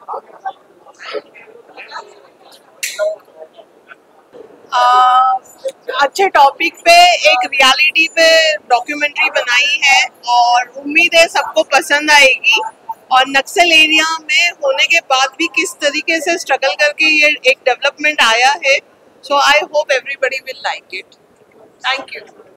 अच्छे टॉपिक पे एक रियलिटी पे डॉक्यूमेंट्री बनाई है और उम्मीद है सबको पसंद आएगी। और नक्सल एरिया में होने के बाद भी किस तरीके से स्ट्रगल करके ये एक डेवलपमेंट आया है। So I hope everybody will like it. Thank you.